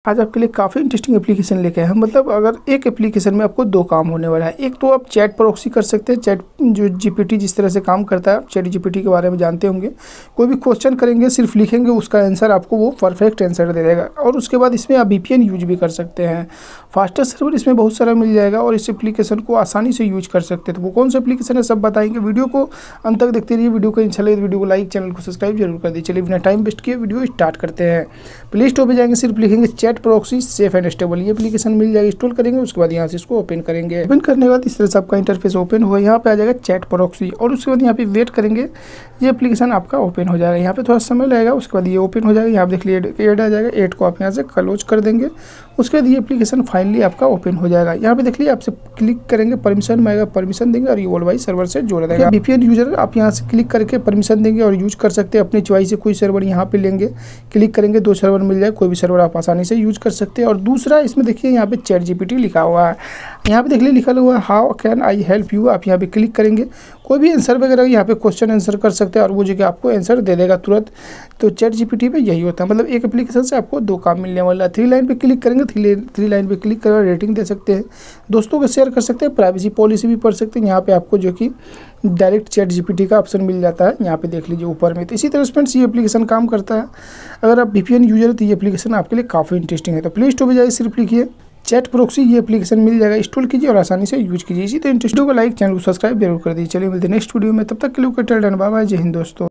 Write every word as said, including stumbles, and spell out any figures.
आज आपके लिए काफ़ी इंटरेस्टिंग एप्लीकेशन लेके आए हैं। मतलब अगर एक एप्लीकेशन में आपको दो काम होने वाला है। एक तो आप चैट प्रॉक्सी कर सकते हैं, चैट जो जीपीटी जिस तरह से काम करता है, चैट जीपीटी के बारे में जानते होंगे। कोई भी क्वेश्चन करेंगे, सिर्फ लिखेंगे, उसका आंसर आपको वो परफेक्ट आंसर दे देगा। और उसके बाद इसमें आप वीपीएन यूज भी कर सकते हैं। फास्टेस्ट सर्वर इसमें बहुत सारा मिल जाएगा और इस एप्लीकेशन को आसानी से यूज कर सकते हैं। तो वो कौन सा एप्लीकेशन है सब बताएंगे। वीडियो को अंत तक देखते रहिए। वीडियो को अच्छा लगे तो वीडियो को लाइक, चैनल को सब्सक्राइब जरूर कर दीजिए। चलिए बिना टाइम वेस्ट किए वीडियो स्टार्ट करते हैं। प्ले स्टोर पर जाएंगे, सिर्फ लिखेंगे chat proxy safe and stable, ये एप्लीकेशन मिल जाएगी। इंस्टॉल करेंगे, उसके बाद यहाँ से इसको ओपन करेंगे। ओपन करने के बाद इस तरह से आपका इंटरफेस ओपन होगा। यहाँ पे आ जाएगा चैट प्रॉक्सी और उसके बाद यहाँ पे वेट करेंगे, ये एप्लीकेशन आपका ओपन हो जाएगा। यहाँ पे थोड़ा समय लगेगा, उसके बाद ये ओपन हो जाएगा। यहाँ पे देख लीजिए एड आ जाएगा, एड को आप यहाँ से क्लोज कर देंगे। उसके बाद ये एप्लीकेशन फाइनली आपका ओपन हो जाएगा। यहाँ पे देख लीजिए आपसे क्लिक करेंगे, परमिशन मांगेगा, परमिशन देंगे और ये वर्ल्ड वाइड सर्वर से जोड़ देगा। वीपीएन यूजर आप यहाँ से क्लिक करके परमिशन देंगे और यूज कर सकते हैं अपनी चॉइस से। कोई सर्वर यहाँ पे लेंगे, क्लिक करेंगे, दो सर्वर मिल जाए, कोई भी सर्वर आप आसानी से यूज कर सकते हैं। और दूसरा इसमें देखिए यहाँ पे चैट जीपीटी लिखा हुआ है। यहाँ पे देख लीजिए लिखा हुआ है how can I help you. आप यहाँ पे क्लिक करेंगे, कोई भी आंसर वगैरह यहाँ पे क्वेश्चन आंसर कर सकते हैं और वो जगह आपको आंसर दे देगा तुरंत। तो चैट जीपीटी पे यही होता है। मतलब एक एप्लीकेशन से आपको दो काम मिलने वाला है। थ्री लाइन पे क्लिक करेंगे, थ्री थ्री लाइन पे क्लिक कर रेटिंग दे सकते हैं, दोस्तों को शेयर कर सकते हैं, प्राइवेसी पॉलिसी भी पढ़ सकते हैं। यहाँ पे आपको जो कि डायरेक्ट चैट जीपीटी का ऑप्शन मिल जाता है, यहाँ पे देख लीजिए ऊपर में। तो इसी तरह फ्रेंड्स ये एप्लीकेशन काम करता है। अगर आप वीपीएन यूजर है तो ये एप्लीकेशन आपके लिए काफ़ी इंटरेस्टिंग है। तो प्ले स्टोर पर जाइए, सिर्फ लिखिए चैट प्रॉक्सी, ये एप्लीकेशन मिल जाएगा। इंस्टॉल कीजिए और आसानी से यूज कीजिए। इसी तो इंटरेस्ट को लाइक, चैनल को सब्सक्राइब जरूर कर दीजिए। चलिए मिलते हैं नेक्स्ट वीडियो में, तब तक के लिए टेल डन, बाय बाय, जय हिंद दोस्तों।